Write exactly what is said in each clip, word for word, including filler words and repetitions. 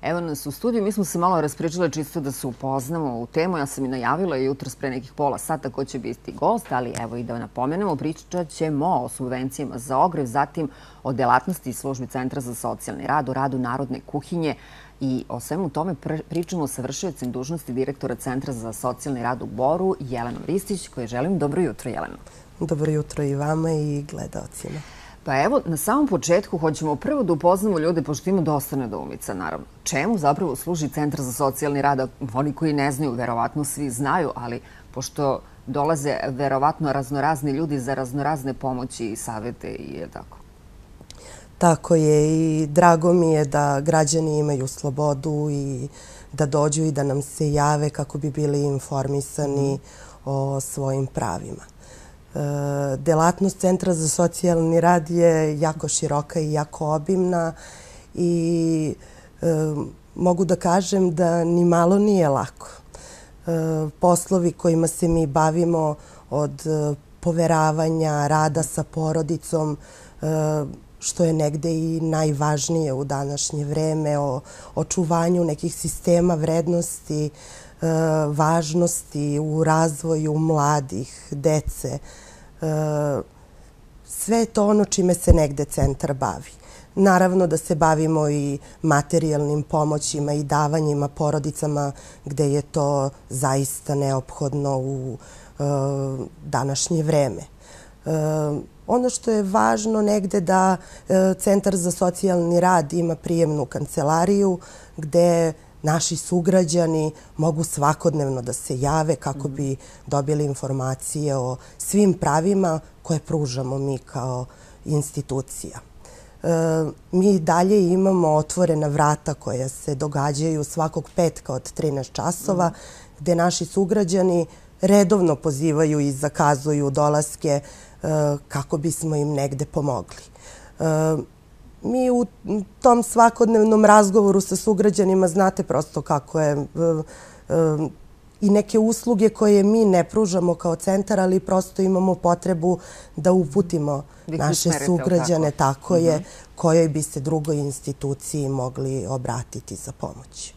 Evo nas u studiju, mi smo se malo raspričale čisto da se upoznamo u temu. Ja sam i najavila jutros pre nekih pola sata ko će biti gost, ali evo i da napomenemo, pričat ćemo o subvencijama za ogrev, zatim o delatnosti i službi Centra za socijalni rad, o radu Narodne kuhinje i o svemu tome pričamo sa vršiocem dužnosti direktora Centra za socijalni rad u Boru, Jelenom Ristić, koje želim dobro jutro, Jelena. Dobro jutro i vama i gledaocima. Pa evo, na samom početku hoćemo prvo da upoznamo ljude, pošto ima dosta nedoumica, naravno. Čemu zapravo služi Centar za socijalni rad? Oni koji ne znaju, verovatno svi znaju, ali pošto dolaze verovatno raznorazni ljudi za raznorazne pomoći i savete i je tako. Tako je i drago mi je da građani imaju slobodu i da dođu i da nam se jave kako bi bili informisani o svojim pravima. Delatnost Centra za socijalni rad je jako široka i jako obimna i mogu da kažem da ni malo nije lako. Poslovi kojima se mi bavimo od poveravanja, rada sa porodicom, što je negde i najvažnije u današnje vreme, o očuvanju nekih sistema vrednosti, važnosti u razvoju mladih, dece. Sve je to ono čime se negde centar bavi. Naravno da se bavimo i materijalnim pomoćima i davanjima porodicama gde je to zaista neophodno u današnje vreme. Ono što je važno negde da Centar za socijalni rad ima prijemnu kancelariju gde naši sugrađani mogu svakodnevno da se jave kako bi dobili informacije o svim pravima koje pružamo mi kao institucija. Mi dalje imamo otvorena vrata koja se događaju svakog petka od trinaest časova, gde naši sugrađani redovno pozivaju i zakazuju dolaske kako bismo im negde pomogli. Mi u tom svakodnevnom razgovoru sa sugrađanima znate prosto kako je i neke usluge koje mi ne pružamo kao centar, ali prosto imamo potrebu da uputimo naše sugrađane, tako je, kojoj bi se drugoj instituciji mogli obratiti za pomoć.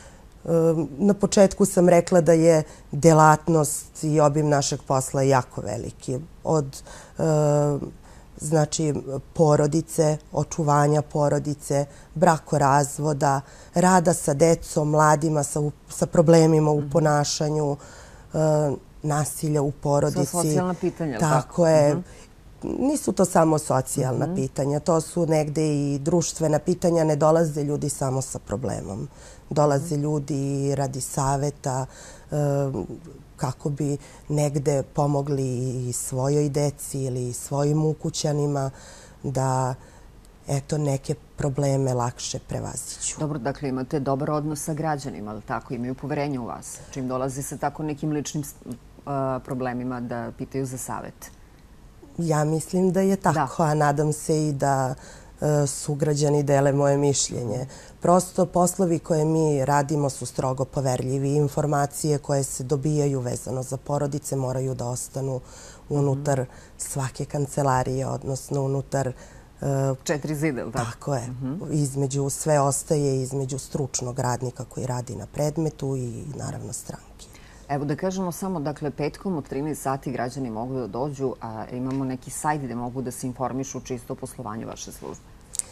Na početku sam rekla da je delatnost i obim našeg posla jako veliki. Od znači porodice, očuvanja porodice, brakorazvoda, rada sa decom, mladima sa problemima u ponašanju, nasilja u porodici. Sva socijalna pitanja, tako je. Nisu to samo socijalna pitanja, to su negde i društvena pitanja. Ne dolaze ljudi samo sa problemom. Dolaze ljudi radi saveta, kako bi negde pomogli i svojoj deci ili svojim ukućanima da eto neke probleme lakše prevaziđu. Dobro, dakle imate dobar odnos sa građanima, ali tako imaju poverenje u vas. Čim dolazi sa tako nekim ličnim problemima da pitaju za savet? Ja mislim da je tako, a nadam se i da sugrađani dele moje mišljenje. Prosto poslovi koje mi radimo su strogo poverljivi. Informacije koje se dobijaju vezano za porodice moraju da ostanu unutar svake kancelarije, odnosno unutar četiri zida, tako? Tako je. Između, sve ostaje između stručnog radnika koji radi na predmetu i naravno stranke. Evo da kažemo samo, dakle, petkom od trinaest sati građani mogu da dođu, a imamo neki sajt gde mogu da se informišu čisto o poslovanju vaše službe.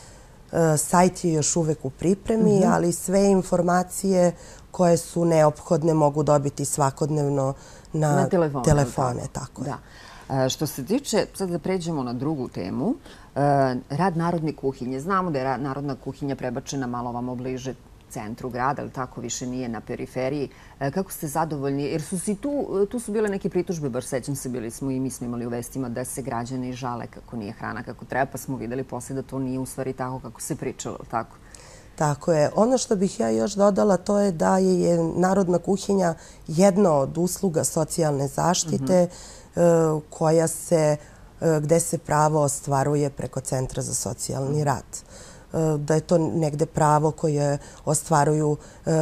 Sajt je još uvek u pripremi, ali sve informacije koje su neophodne mogu dobiti svakodnevno na telefone. Tako je. Što se tiče, sad da pređemo na drugu temu, rad Narodne kuhinje. Znamo da je Narodna kuhinja prebačena malo vamo bliže centru grada, ali tako više nije na periferiji. Kako ste zadovoljni? Jer su si tu, tu su bile neke pritužbe, baš sećam se, bili smo i mi smo imali u vestima da se građani žale kako nije hrana kako treba, pa smo videli posle da to nije u stvari tako kako se pričalo, tako? Tako je. Ono što bih ja još dodala to je da je Narodna kuhinja jedna od usluga socijalne zaštite koja se, gde se pravo ostvaruje preko Centra za socijalni rad. Da je to negde pravo koje ostvaruju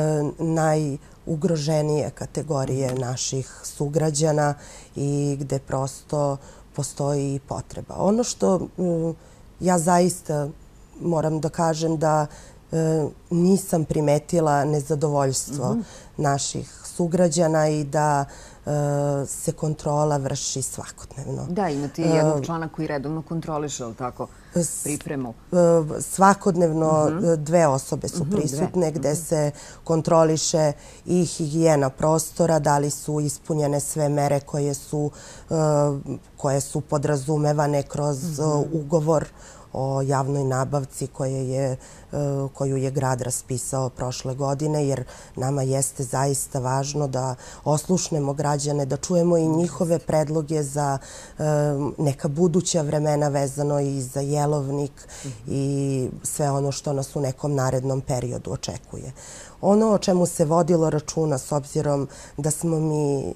najugroženije kategorije naših sugrađana i gde prosto postoji i potreba. Ono što ja zaista moram da kažem da nisam primetila nezadovoljstvo naših sugrađana i da se kontrola vrši svakodnevno. Da, imate jednog člana koji redovno kontroliše, ali tako, pripremu? Svakodnevno dve osobe su prisutne gde se kontroliše i higijena prostora, da li su ispunjene sve mere koje su, koje su podrazumevane kroz ugovor o javnoj nabavci koje je, koju je grad raspisao prošle godine, jer nama jeste zaista važno da oslušnemo građane, da čujemo i njihove predloge za neka buduća vremena vezano i za jelovnik i sve ono što nas u nekom narednom periodu očekuje. Ono o čemu se vodilo računa, s obzirom da smo mi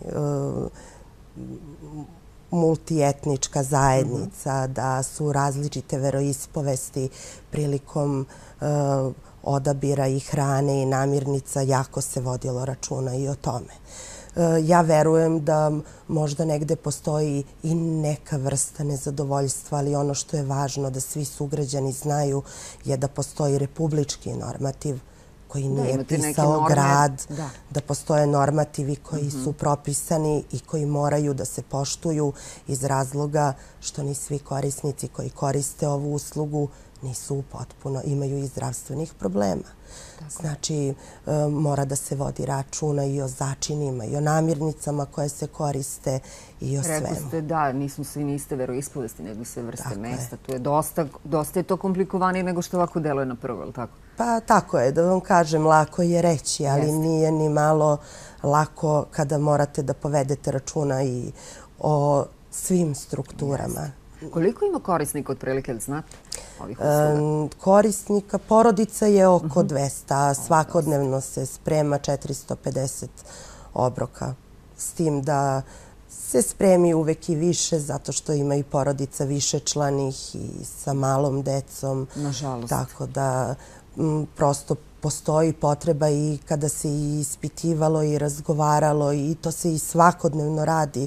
multietnička zajednica, da su različite veroispovesti prilikom odabira i hrane i namirnica, jako se vodilo računa i o tome. Ja verujem da možda negde postoji i neka vrsta nezadovoljstva, ali ono što je važno da svi sugrađani znaju je da postoji republički normativ koji nije pisao grad, da postoje normativi koji su propisani i koji moraju da se poštuju iz razloga što ni svi korisnici koji koriste ovu uslugu nisu potpuno, imaju i zdravstvenih problema. Znači, mora da se vodi računa i o začinima, i o namirnicama koje se koriste i o svemu. Rekli ste da, nismo svi niste veroispovesti, nego sve vrste mesta. Tu je dosta, dosta je to komplikovanije nego što ovako deluje na prvo, ili tako? Pa tako je, da vam kažem, lako je reći, ali nije ni malo lako kada morate da povedete računa i o svim strukturama. Koliko ima korisnika otprilike, da znate, ovih usluga? Korisnika, porodica je oko dvesta, a svakodnevno se sprema četiristo pedeset obroka. S tim da se spremi uvek i više, zato što ima i porodica višečlanih i sa malom decom. Nažalost. Tako da prosto postoji potreba i kada se i ispitivalo i razgovaralo i to se i svakodnevno radi.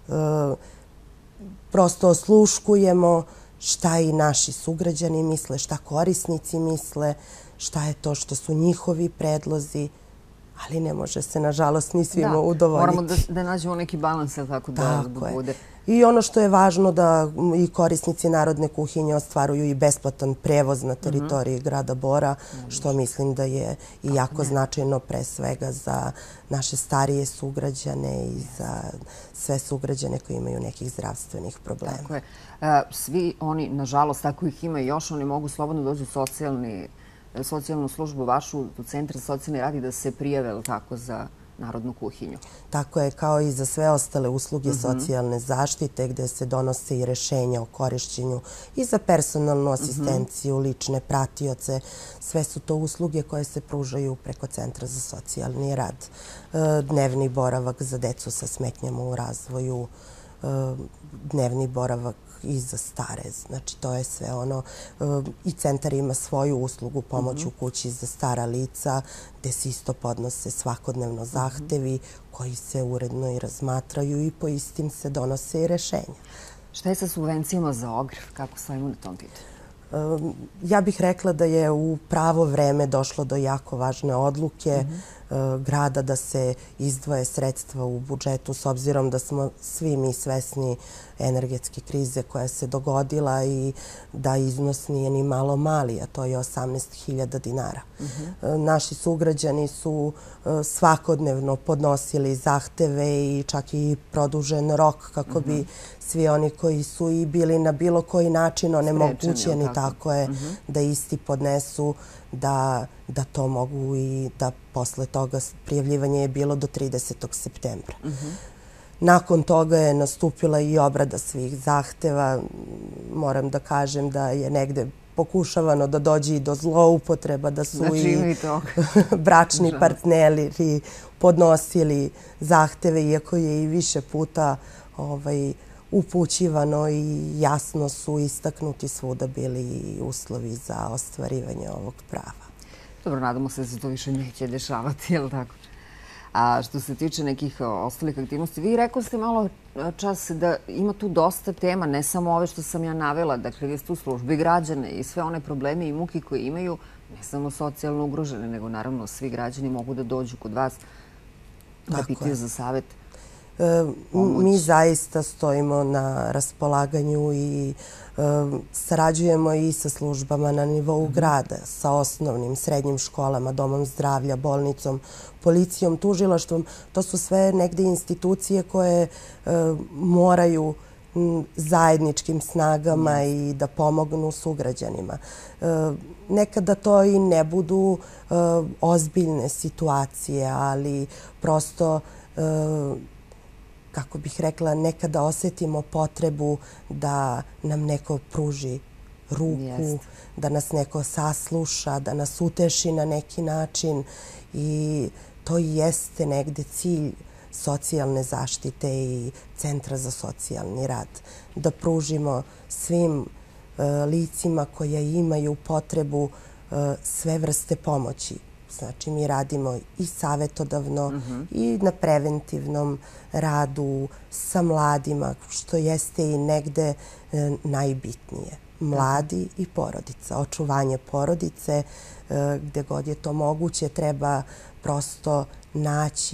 Prosto osluškujemo šta i naši sugrađani misle, šta korisnici misle, šta je to što su njihovi predlozi, ali ne može se, nažalost, ni svima udovoljiti. Moramo da nađemo neki balans, tako da bude. I ono što je važno da i korisnici Narodne kuhinje ostvaruju i besplatan prevoz na teritoriji grada Bora, što mislim da je i jako značajno pre svega za naše starije sugrađane i za sve sugrađane koji imaju nekih zdravstvenih problema. Tako je. Svi oni, nažalost, tako ih ima još, oni mogu slobodno doći u socijalnu službu vašu, u Centar za socijalni rad i da se prijave tako za Narodnu kuhinju. Tako je, kao i za sve ostale usluge socijalne zaštite gde se donose i rešenja o korišćenju i za personalnu asistenciju, lične pratioce. Sve su to usluge koje se pružaju preko Centra za socijalni rad. Dnevni boravak za decu sa smetnjama u razvoju, dnevni boravak i za stare. Znači, to je sve ono. I centar ima svoju uslugu pomoć u kući za stara lica, gde se isto podnose svakodnevno zahtevi koji se uredno i razmatraju i po istim se donose i rešenja. Šta je sa subvencijama za ogrev? Kako stojimo na tom pitanju? Ja bih rekla da je u pravo vreme došlo do jako važne odluke grada da se izdvoje sredstva u budžetu, s obzirom da smo svi mi svesni energetske krize koja se dogodila i da iznos nije ni malo mali, a to je osamnaest hiljada dinara. Naši sugrađani su svakodnevno podnosili zahteve i čak i produžen rok kako bi svi oni koji su i bili na bilo koji način onemogućeni, tako je, da isti podnesu, da to mogu i da posle toga prijavljivanje je bilo do tridesetog septembra. Nakon toga je nastupila i obrada svih zahteva. Moram da kažem da je negde pokušavano da dođe i do zloupotreba, da su i bračni partneri podnosili zahteve, iako je i više puta upućivano i jasno su istaknuti svuda bili uslovi za ostvarivanje ovog prava. Dobro, nadamo se da se to više neće dešavati, je li tako? A što se tiče nekih ostalih aktivnosti, vi rekli ste malo čas da ima tu dosta tema, ne samo ove što sam ja navela, dakle vi ste u službi građane i sve one probleme i muke koje imaju, ne samo socijalno ugroženi, nego naravno svi građani mogu da dođu kod vas da pitaju za savjet. Mi zaista stojimo na raspolaganju i sarađujemo i sa službama na nivou grada, sa osnovnim, srednjim školama, domom zdravlja, bolnicom, policijom, tužilaštvom. To su sve negde institucije koje moraju zajedničkim snagama i da pomognu sugrađanima. Nekada to i ne budu ozbiljne situacije, ali prosto, kako bih rekla, nekada osetimo potrebu da nam neko pruži ruku, da nas neko sasluša, da nas uteši na neki način i to i jeste negde cilj socijalne zaštite i Centra za socijalni rad. Da pružimo svim licima koja imaju potrebu sve vrste pomoći. Znači, mi radimo i savjetodavno i na preventivnom radu sa mladima, što jeste i negde najbitnije. Mladi i porodica. Očuvanje porodice, gde god je to moguće, treba prosto naći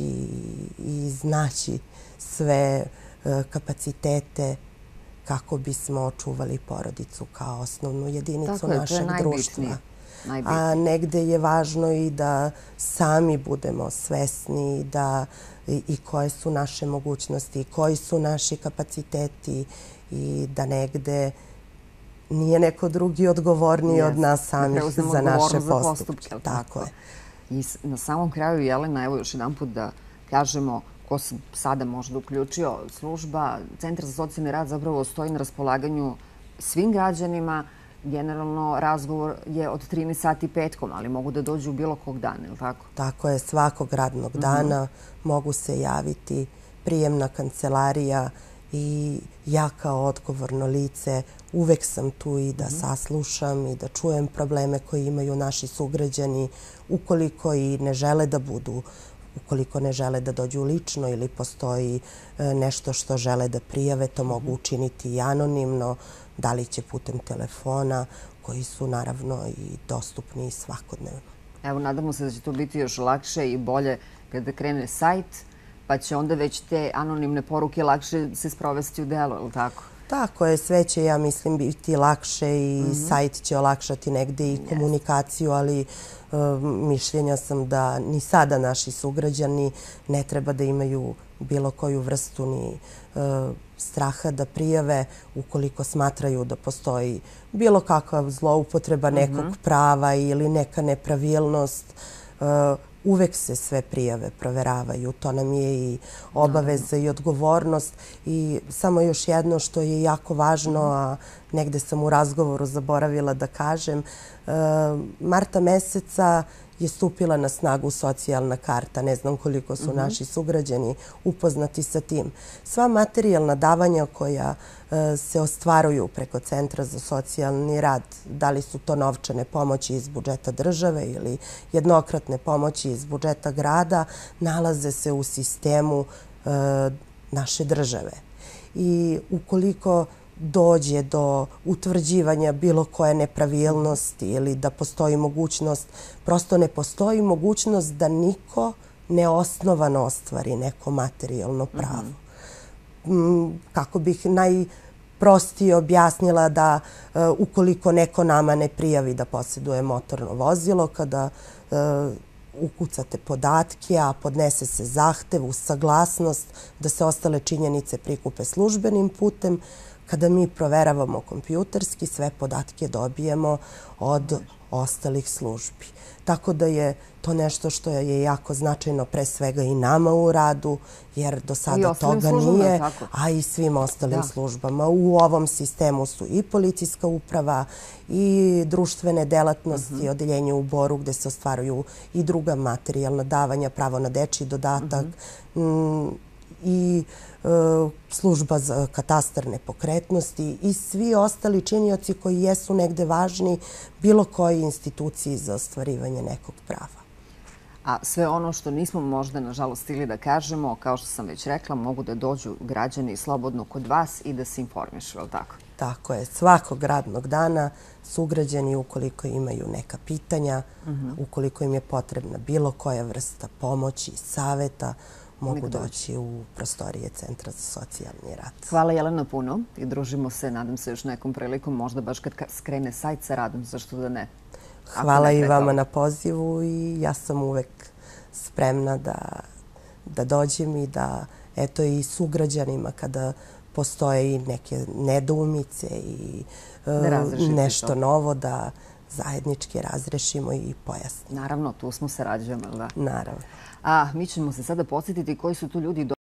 i znaći sve kapacitete kako bismo očuvali porodicu kao osnovnu jedinicu našeg društva. A negde je važno i da sami budemo svesni da i koje su naše mogućnosti, koji su naši kapaciteti i da negde nije neko drugi odgovorniji od nas samih za naše postupke. Tako je. I na samom kraju, Jelena, evo još jedan put da kažemo ko se sada možda uključio, služba Centra za socijalni rad zapravo stoji na raspolaganju svim građanima. Generalno, razgovor je od trinaest sati petkom, ali mogu da dođu bilo kog dana, ili tako? Tako je, svakog radnog dana mogu se javiti, prijemna kancelarija i ja kao odgovorno lice uvek sam tu i da saslušam i da čujem probleme koje imaju naši sugrađani, ukoliko i ne žele da budu, ukoliko ne žele da dođu lično ili postoji nešto što žele da prijave, to mogu učiniti i anonimno, da li će putem telefona, koji su naravno i dostupni svakodnevno. Evo, nadamo se da će to biti još lakše i bolje kada krene sajt, pa će onda već te anonimne poruke lakše se sprovesti u delo, ili tako? Tako je, sve će, ja mislim, biti lakše i sajt će olakšati negde i komunikaciju, ali mišljenja sam da ni sada naši sugrađani ne treba da imaju bilo koju vrstu ni straha da prijave ukoliko smatraju da postoji bilo kakva zloupotreba nekog prava ili neka nepravilnost. Uvek se sve prijave proveravaju. To nam je i obaveza i odgovornost. I samo još jedno što je jako važno, a negde sam u razgovoru zaboravila da kažem, marta meseca je stupila na snagu socijalna karta. Ne znam koliko su naši sugrađani upoznati sa tim. Sva materijalna davanja koja se ostvaruju preko Centra za socijalni rad, da li su to novčane pomoći iz budžeta države ili jednokratne pomoći iz budžeta grada, nalaze se u sistemu naše države. I ukoliko dođe do utvrđivanja bilo koje nepravilnosti ili da postoji mogućnost, prosto ne postoji mogućnost da niko neosnovano ostvari neko materijalno pravo. Kako bih najprostije objasnila da ukoliko neko nama ne prijavi da posjeduje motorno vozilo, kada ukucate podatke, a podnese se zahtev uz saglasnost da se ostale činjenice prikupe službenim putem, kada mi proveravamo kompjuterski, sve podatke dobijemo od ostalih službi. Tako da je to nešto što je jako značajno pre svega i nama u radu, jer do sada toga nije, a i svim ostalim službama. U ovom sistemu su i policijska uprava, i društvene delatnosti, odeljenje u Boru gde se ostvaruju i druga materijalna davanja, pravo na dečiji dodatak, i služba za katastar nepokretnosti i svi ostali činioci koji jesu negde važni bilo koji instituciji za ostvarivanje nekog prava. A sve ono što nismo možda, nažalost, stigli da kažemo, kao što sam već rekla, mogu da dođu građani slobodno kod vas i da se informišu, je li tako? Tako je, svakog radnog dana sugrađani ukoliko imaju neka pitanja, ukoliko im je potrebna bilo koja vrsta pomoći, saveta, mogu doći u prostorije Centra za socijalni rad. Hvala Jelena puno i družimo se, nadam se još nekom prilikom, možda baš kad skrene sajt sa radom, zašto da ne? Hvala i vama na pozivu i ja sam uvek spremna da, da dođem i da eto i sugrađanima kada postoje i neke nedoumice i nešto novo da zajednički razrešimo i pojasnimo. Naravno, tu smo, sarađujemo, da? Naravno. A mi ćemo se sada podsjetiti koji su tu ljudi